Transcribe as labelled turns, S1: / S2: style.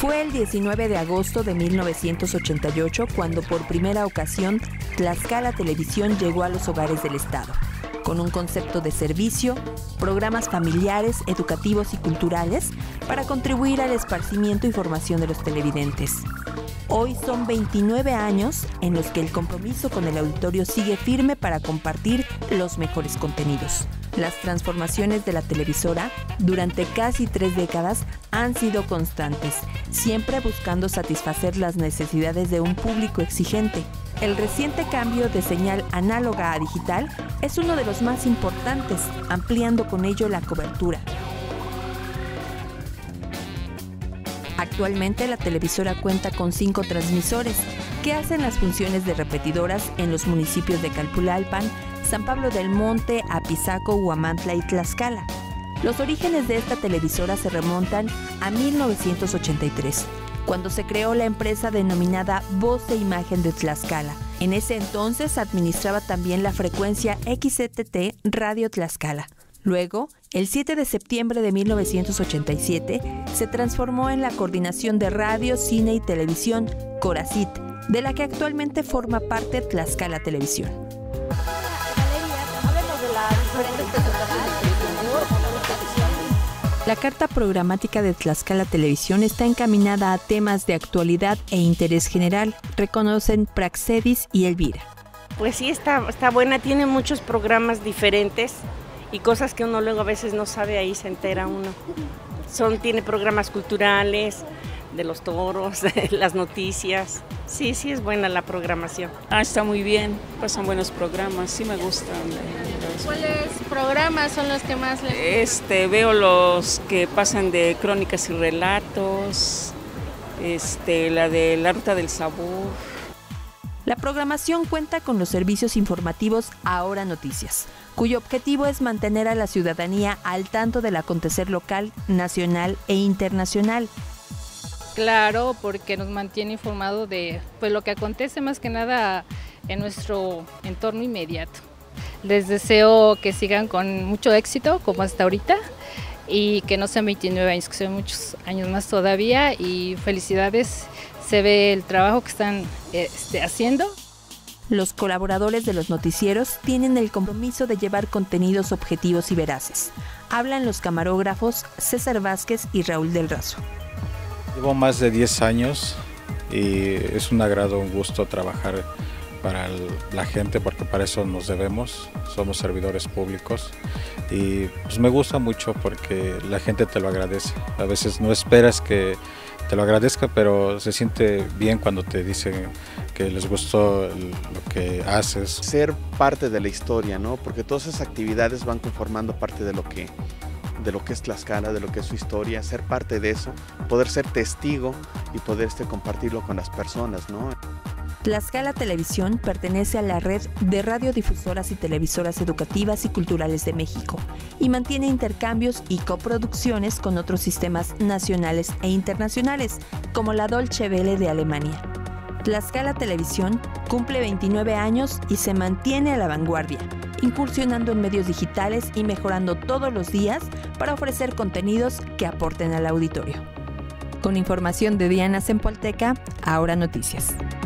S1: Fue el 19 de agosto de 1988 cuando por primera ocasión Tlaxcala Televisión llegó a los hogares del estado, con un concepto de servicio, programas familiares, educativos y culturales para contribuir al esparcimiento y formación de los televidentes. Hoy son 29 años en los que el compromiso con el auditorio sigue firme para compartir los mejores contenidos. Las transformaciones de la televisora durante casi 3 décadas han sido constantes, siempre buscando satisfacer las necesidades de un público exigente. El reciente cambio de señal análoga a digital es uno de los más importantes, ampliando con ello la cobertura. Actualmente la televisora cuenta con 5 transmisores que hacen las funciones de repetidoras en los municipios de Calpulalpan, San Pablo del Monte, Apizaco, Huamantla y Tlaxcala. Los orígenes de esta televisora se remontan a 1983, cuando se creó la empresa denominada Voz e Imagen de Tlaxcala. En ese entonces administraba también la frecuencia XTT Radio Tlaxcala. Luego, el 7 de septiembre de 1987, se transformó en la Coordinación de Radio, Cine y Televisión, Coracit, de la que actualmente forma parte Tlaxcala Televisión. La carta programática de Tlaxcala Televisión está encaminada a temas de actualidad e interés general, reconocen Praxedis y Elvira.
S2: Pues sí, está buena, tiene muchos programas diferentes y cosas que uno luego a veces no sabe, ahí se entera uno. Tiene programas culturales, de los toros, las noticias. Sí, es buena la programación.
S3: Está muy bien, pasan buenos programas, sí me gustan.
S4: ¿Cuáles programas son los que más les gustan?
S3: Veo los que pasan de crónicas y relatos, la de La Ruta del Sabor.
S1: La programación cuenta con los servicios informativos Ahora Noticias, cuyo objetivo es mantener a la ciudadanía al tanto del acontecer local, nacional e internacional.
S4: Claro, porque nos mantiene informado de lo que acontece más que nada en nuestro entorno inmediato. Les deseo que sigan con mucho éxito como hasta ahorita y que no sean 29 años, que sean muchos años más todavía, y felicidades, se ve el trabajo que están haciendo.
S1: Los colaboradores de los noticieros tienen el compromiso de llevar contenidos objetivos y veraces. Hablan los camarógrafos César Vázquez y Raúl del Razo.
S5: Llevo más de 10 años y es un agrado, un gusto trabajar para la gente, porque para eso nos debemos, somos servidores públicos, y pues me gusta mucho porque la gente te lo agradece. A veces no esperas que te lo agradezca, pero se siente bien cuando te dicen que les gustó lo que haces.
S6: Ser parte de la historia, ¿no? Porque todas esas actividades van conformando parte de lo que es Tlaxcala, de lo que es su historia, ser parte de eso, poder ser testigo y poder compartirlo con las personas, ¿no?
S1: Tlaxcala Televisión pertenece a la red de radiodifusoras y televisoras educativas y culturales de México y mantiene intercambios y coproducciones con otros sistemas nacionales e internacionales, como la Deutsche Welle de Alemania. Tlaxcala Televisión cumple 29 años y se mantiene a la vanguardia, incursionando en medios digitales y mejorando todos los días para ofrecer contenidos que aporten al auditorio. Con información de Diana Zempoalteca, Ahora Noticias.